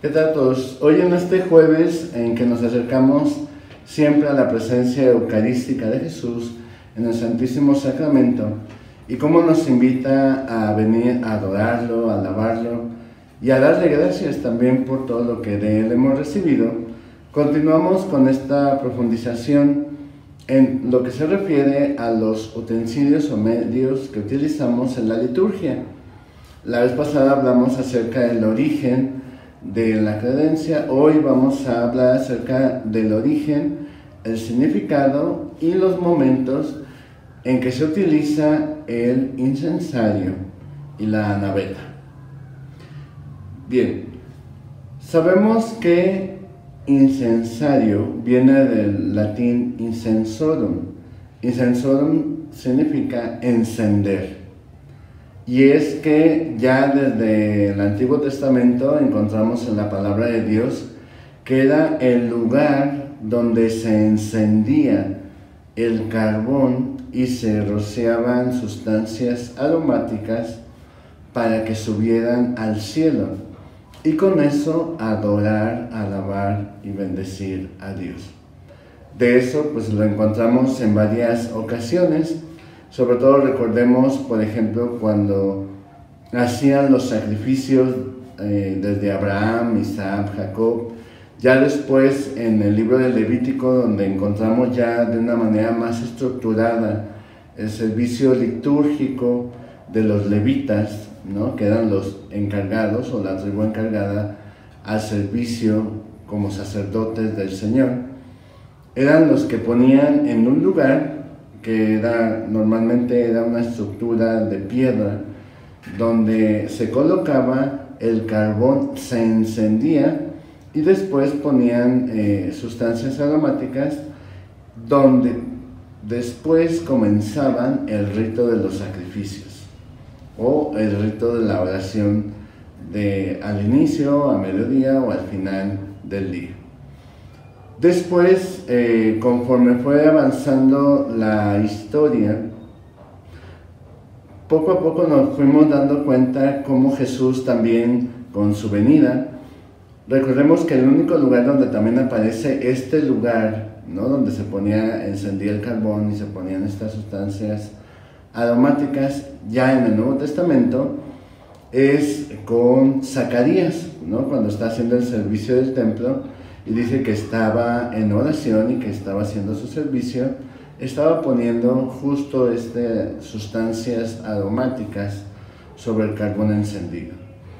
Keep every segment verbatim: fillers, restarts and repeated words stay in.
¿Qué tal a todos? Hoy en este jueves en que nos acercamos siempre a la presencia eucarística de Jesús en el Santísimo Sacramento y cómo nos invita a venir a adorarlo, a alabarlo y a darle gracias también por todo lo que de Él hemos recibido, continuamos con esta profundización en lo que se refiere a los utensilios o medios que utilizamos en la liturgia. La vez pasada hablamos acerca del origen de la credencia. Hoy vamos a hablar acerca del origen, el significado y los momentos en que se utiliza el incensario y la naveta. Bien, sabemos que incensario viene del latín incensorum. Incensorum significa encender. Y es que ya desde el Antiguo Testamento encontramos en la palabra de Dios que era el lugar donde se encendía el carbón y se rociaban sustancias aromáticas para que subieran al cielo y con eso adorar, alabar y bendecir a Dios. De eso pues lo encontramos en varias ocasiones. Sobre todo recordemos, por ejemplo, cuando hacían los sacrificios eh, desde Abraham, Isaac, Jacob. Ya después en el libro de Levítico, donde encontramos ya de una manera más estructurada el servicio litúrgico de los levitas, ¿no? Que eran los encargados o la tribu encargada al servicio como sacerdotes del Señor. Eran los que ponían en un lugar que era, normalmente era una estructura de piedra, donde se colocaba el carbón, se encendía y después ponían eh, sustancias aromáticas, donde después comenzaban el rito de los sacrificios o el rito de la oración de, al inicio, a mediodía o al final del día. Después, eh, conforme fue avanzando la historia, poco a poco nos fuimos dando cuenta cómo Jesús también, con su venida, recordemos que el único lugar donde también aparece este lugar, ¿no? Donde se ponía, encendía el carbón y se ponían estas sustancias aromáticas, ya en el Nuevo Testamento, es con Zacarías, ¿no? Cuando está haciendo el servicio del templo, y dice que estaba en oración y que estaba haciendo su servicio, estaba poniendo justo estas sustancias aromáticas sobre el carbón encendido.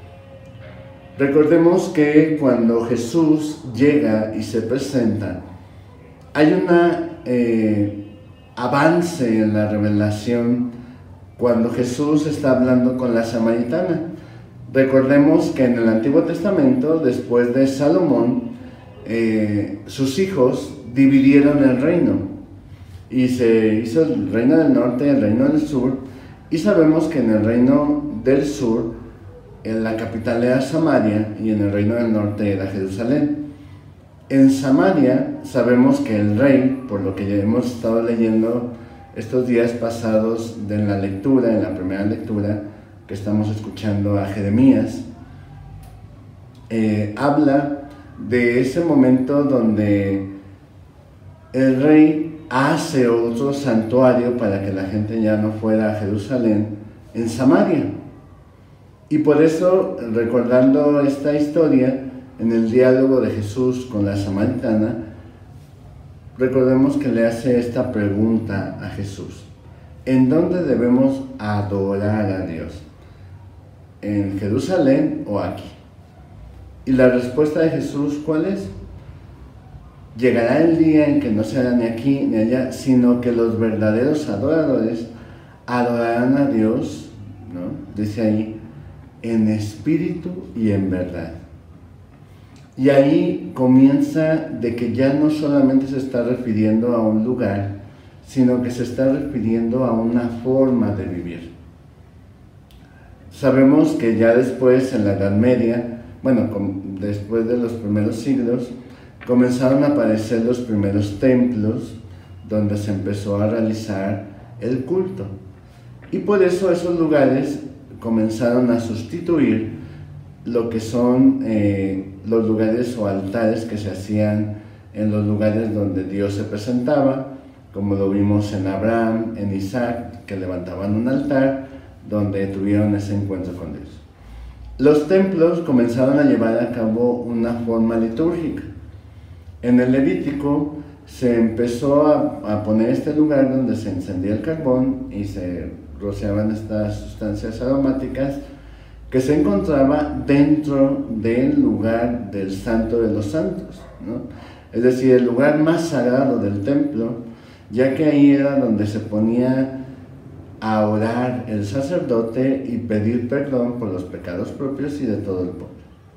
Recordemos que cuando Jesús llega y se presenta, hay un eh, avance en la revelación cuando Jesús está hablando con la samaritana. Recordemos que en el Antiguo Testamento, después de Salomón, Eh, sus hijos dividieron el reino y se hizo el reino del norte y el reino del sur, y sabemos que en el reino del sur en la capital era Samaria y en el reino del norte era Jerusalén. En Samaria sabemos que el rey, por lo que ya hemos estado leyendo estos días pasados de la lectura, en la primera lectura que estamos escuchando a Jeremías, eh, habla de ese momento donde el rey hace otro santuario para que la gente ya no fuera a Jerusalén, en Samaria. Y por eso, recordando esta historia, en el diálogo de Jesús con la samaritana, recordemos que le hace esta pregunta a Jesús: ¿en dónde debemos adorar a Dios? ¿En Jerusalén o aquí? Y la respuesta de Jesús, ¿cuál es? Llegará el día en que no será ni aquí ni allá, sino que los verdaderos adoradores adorarán a Dios, ¿no? Dice ahí, en espíritu y en verdad. Y ahí comienza de que ya no solamente se está refiriendo a un lugar, sino que se está refiriendo a una forma de vivir. Sabemos que ya después, en la Edad Media, bueno, después de los primeros siglos, comenzaron a aparecer los primeros templos donde se empezó a realizar el culto. Y por eso esos lugares comenzaron a sustituir lo que son eh, los lugares o altares que se hacían en los lugares donde Dios se presentaba, como lo vimos en Abraham, en Isaac, que levantaban un altar donde tuvieron ese encuentro con Dios. Los templos comenzaron a llevar a cabo una forma litúrgica. En el Levítico se empezó a, a poner este lugar donde se encendía el carbón y se rociaban estas sustancias aromáticas, que se encontraba dentro del lugar del Santo de los Santos, ¿no? Es decir, el lugar más sagrado del templo, ya que ahí era donde se ponía a orar el sacerdote y pedir perdón por los pecados propios y de todo el pueblo.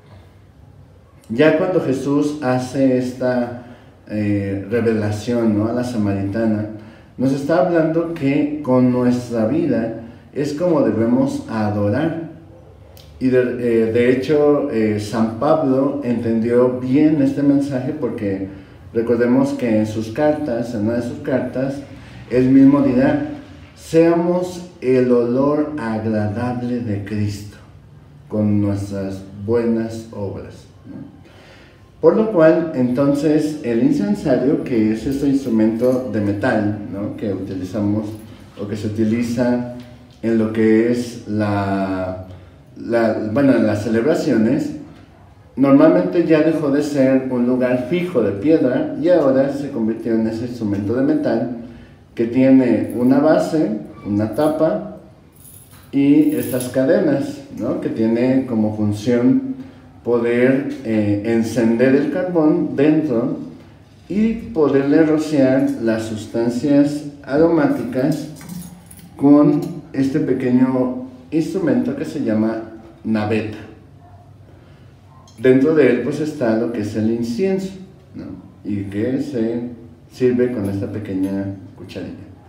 Ya cuando Jesús hace esta eh, revelación, ¿no?, a la samaritana, nos está hablando que con nuestra vida es como debemos adorar. Y de, eh, de hecho, eh, San Pablo entendió bien este mensaje, porque recordemos que en sus cartas, en una de sus cartas, él mismo dirá: seamos el olor agradable de Cristo con nuestras buenas obras, ¿no? Por lo cual, entonces, el incensario, que es este instrumento de metal, ¿no?, que utilizamos o que se utiliza en lo que es la, la bueno, en las celebraciones, normalmente ya dejó de ser un lugar fijo de piedra y ahora se convirtió en ese instrumento de metal que tiene una base, una tapa y estas cadenas, ¿no?, que tiene como función poder eh, encender el carbón dentro y poderle rociar las sustancias aromáticas con este pequeño instrumento que se llama naveta. Dentro de él pues está lo que es el incienso, ¿no?, y que se sirve con esta pequeña cucharilla.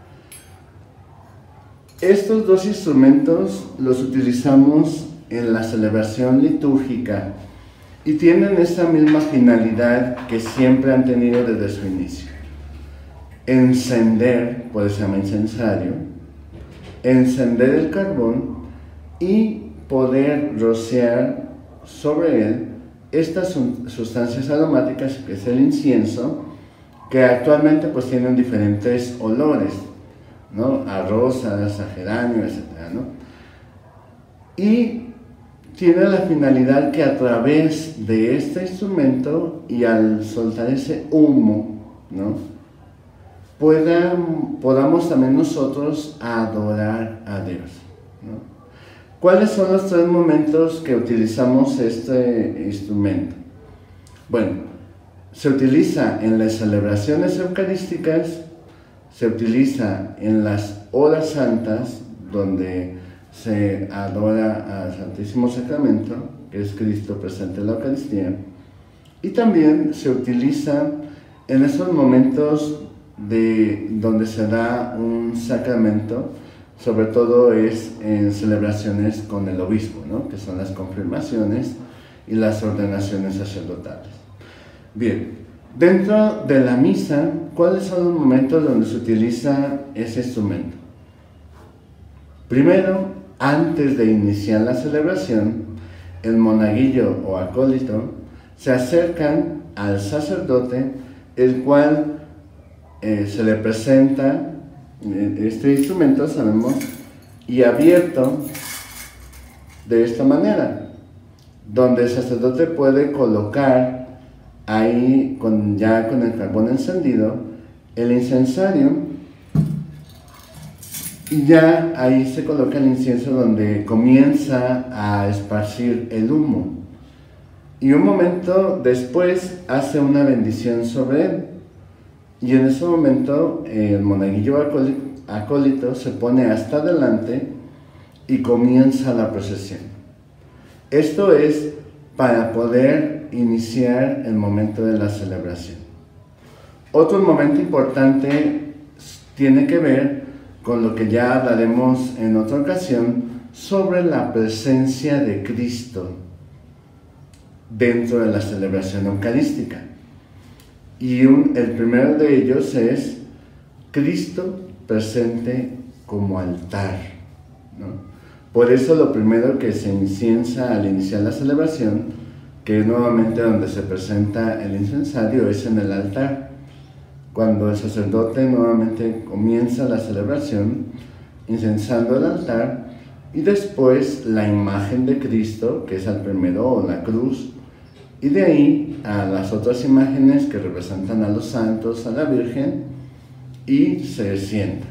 Estos dos instrumentos los utilizamos en la celebración litúrgica y tienen esa misma finalidad que siempre han tenido desde su inicio: encender, por eso se llama incensario, encender el carbón y poder rociar sobre él estas sustancias aromáticas, que es el incienso, que actualmente pues tienen diferentes olores, ¿no?, a rosas, a geranio, etcétera, ¿no? Y tiene la finalidad que a través de este instrumento y al soltar ese humo, ¿no?, pueda, podamos también nosotros adorar a Dios, ¿no? ¿Cuáles son los tres momentos que utilizamos este instrumento? Bueno, se utiliza en las celebraciones eucarísticas, se utiliza en las horas santas, donde se adora al Santísimo Sacramento, que es Cristo presente en la Eucaristía, y también se utiliza en esos momentos de, donde se da un sacramento, sobre todo es en celebraciones con el obispo, ¿no?, que son las confirmaciones y las ordenaciones sacerdotales. Bien, dentro de la misa, ¿cuáles son los momentos donde se utiliza ese instrumento? Primero, antes de iniciar la celebración, el monaguillo o acólito se acercan al sacerdote, el cual eh, se le presenta eh, este instrumento, sabemos, y abierto de esta manera, donde el sacerdote puede colocar ahí, con, ya con el carbón encendido, el incensario, y ya ahí se coloca el incienso, donde comienza a esparcir el humo. Y un momento después hace una bendición sobre él. Y en ese momento el monaguillo acólito, acólito se pone hasta adelante y comienza la procesión. Esto es para poder iniciar el momento de la celebración. Otro momento importante tiene que ver con lo que ya hablaremos en otra ocasión, sobre la presencia de Cristo dentro de la celebración eucarística. Y un, el primero de ellos es Cristo presente como altar, ¿no? Por eso lo primero que se inciensa al iniciar la celebración que nuevamente donde se presenta el incensario es en el altar. Cuando el sacerdote nuevamente comienza la celebración, incensando el altar, y después la imagen de Cristo, que es al primero, o la cruz, y de ahí a las otras imágenes que representan a los santos, a la Virgen, y se sienta.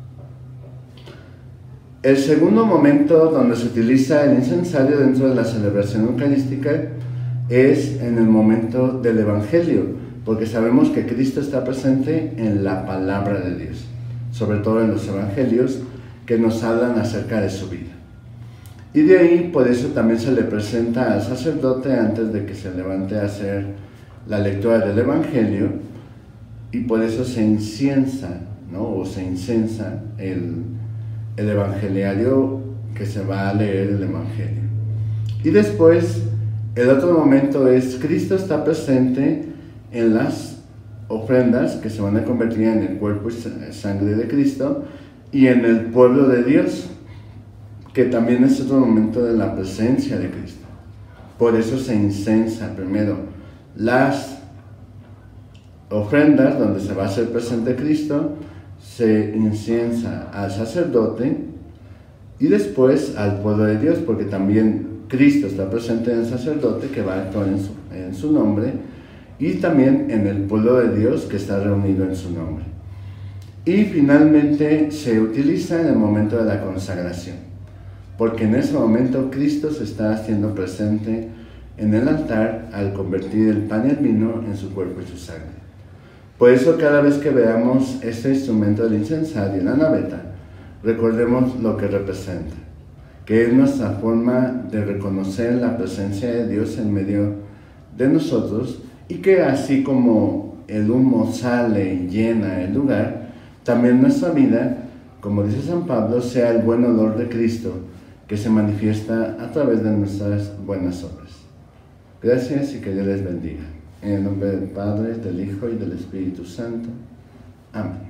El segundo momento donde se utiliza el incensario dentro de la celebración eucarística es en el momento del Evangelio, porque sabemos que Cristo está presente en la palabra de Dios, sobre todo en los Evangelios que nos hablan acerca de su vida. Y de ahí, por eso también se le presenta al sacerdote antes de que se levante a hacer la lectura del Evangelio, y por eso se inciensa, ¿no? O se incensa el, el evangeliario que se va a leer el Evangelio. Y después, el otro momento es Cristo está presente en las ofrendas que se van a convertir en el cuerpo y sangre de Cristo, y en el pueblo de Dios, que también es otro momento de la presencia de Cristo. Por eso se incensa primero las ofrendas donde se va a hacer presente Cristo, se inciensa al sacerdote y después al pueblo de Dios, porque también Cristo está presente en el sacerdote que va a actuar en su, en su nombre, y también en el pueblo de Dios que está reunido en su nombre. Y finalmente se utiliza en el momento de la consagración, porque en ese momento Cristo se está haciendo presente en el altar al convertir el pan y el vino en su cuerpo y su sangre. Por eso cada vez que veamos este instrumento del incensario en la naveta, recordemos lo que representa, que es nuestra forma de reconocer la presencia de Dios en medio de nosotros, y que así como el humo sale y llena el lugar, también nuestra vida, como dice San Pablo, sea el buen olor de Cristo que se manifiesta a través de nuestras buenas obras. Gracias y que Dios les bendiga. En el nombre del Padre, del Hijo y del Espíritu Santo. Amén.